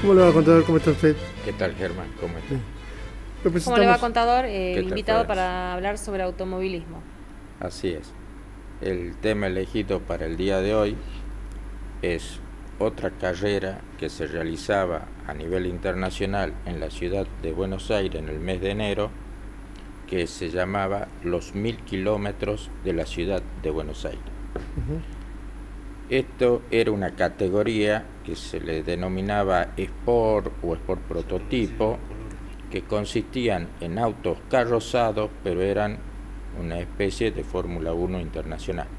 ¿Cómo le va, contador? ¿Cómo está usted? ¿Qué tal, Germán? ¿Cómo está? ¿Cómo le va, contador? Invitado tal, para hablar sobre automovilismo. Así es. El tema elegido para el día de hoy es otra carrera que se realizaba a nivel internacional en la ciudad de Buenos Aires en el mes de enero, que se llamaba los 1000 kilómetros de la ciudad de Buenos Aires. Esto era una categoría que se le denominaba Sport o Sport Prototipo, que consistían en autos carrozados, pero eran una especie de Fórmula 1 internacional.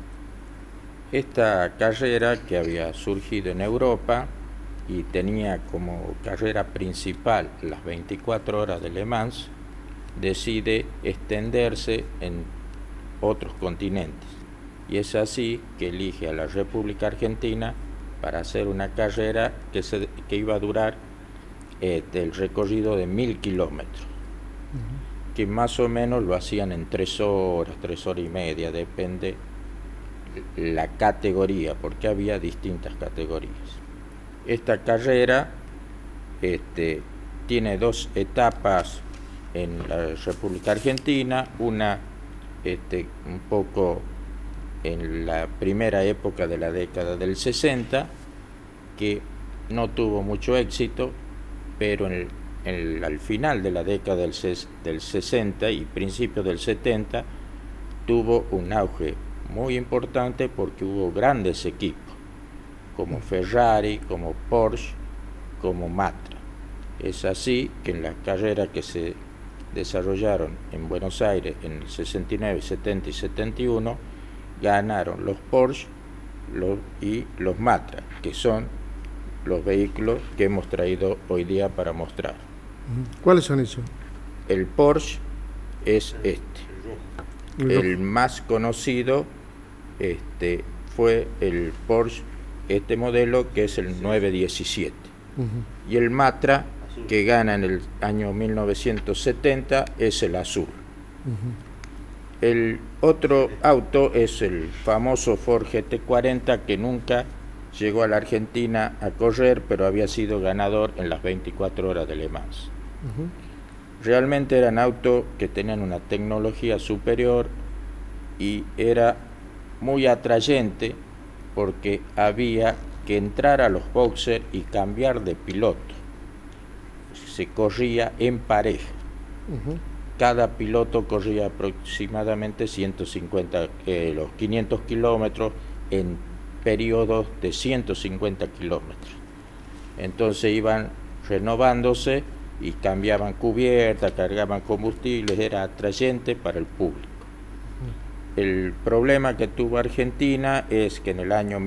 Esta carrera, que había surgido en Europa y tenía como carrera principal las 24 horas de Le Mans, decide extenderse en otros continentes. Y es así que elige a la República Argentina para hacer una carrera que iba a durar el recorrido de 1000 kilómetros, que más o menos lo hacían en 3 horas, 3 horas y media, depende la categoría, porque había distintas categorías. Esta carrera tiene 2 etapas en la República Argentina, una un poco en la primera época de la década del 60, que no tuvo mucho éxito, pero al final de la década del 60 y principios del 70 tuvo un auge muy importante porque hubo grandes equipos como Ferrari, como Porsche, como Matra. Es así que en las carreras que se desarrollaron en Buenos Aires en el 69, 70 y 71 ganaron los Porsche y los Matra, que son los vehículos que hemos traído hoy día para mostrar. ¿Cuáles son esos? El Porsche es el más conocido fue el Porsche, modelo, que es el 917. Y el Matra, que gana en el año 1970, es el azul. El otro auto es el famoso Ford GT40, que nunca llegó a la Argentina a correr, pero había sido ganador en las 24 horas de Le Mans. Realmente eran autos que tenían una tecnología superior y era muy atrayente porque había que entrar a los boxes y cambiar de piloto. Se corría en pareja. Cada piloto corría aproximadamente 500 kilómetros en periodos de 150 kilómetros. Entonces iban renovándose y cambiaban cubierta, cargaban combustibles, era atrayente para el público. El problema que tuvo Argentina es que en el año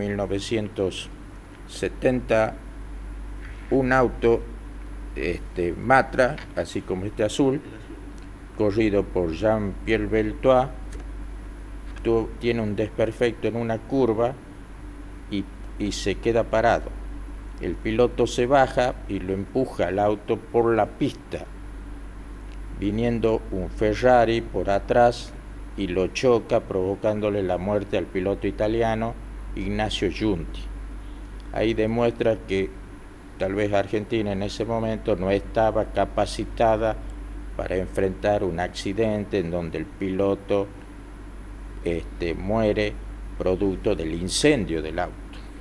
1970 un auto Matra, así como este azul, corrido por Jean-Pierre Beltois, tiene un desperfecto en una curva y se queda parado. El piloto se baja y lo empuja al auto por la pista, viniendo un Ferrari por atrás y lo choca, provocándole la muerte al piloto italiano Ignacio Giunti. Ahí demuestra que tal vez Argentina en ese momento no estaba capacitada para enfrentar un accidente en donde el piloto muere producto del incendio del auto.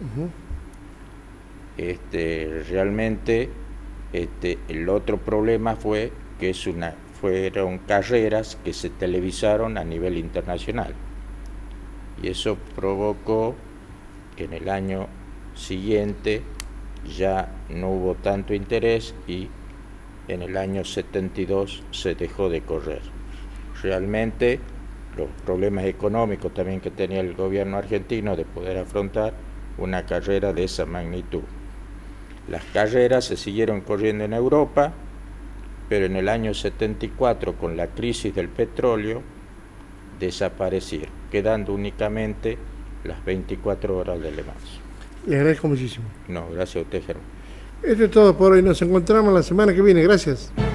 Realmente el otro problema fue que fueron carreras que se televisaron a nivel internacional, y eso provocó que en el año siguiente ya no hubo tanto interés y en el año 72 se dejó de correr. Realmente los problemas económicos también que tenía el gobierno argentino de poder afrontar una carrera de esa magnitud. Las carreras se siguieron corriendo en Europa, pero en el año 74, con la crisis del petróleo, desaparecieron, quedando únicamente las 24 horas de Le Mans. Le agradezco muchísimo. No, gracias a usted, Germán. Esto es todo por hoy. Nos encontramos la semana que viene. Gracias.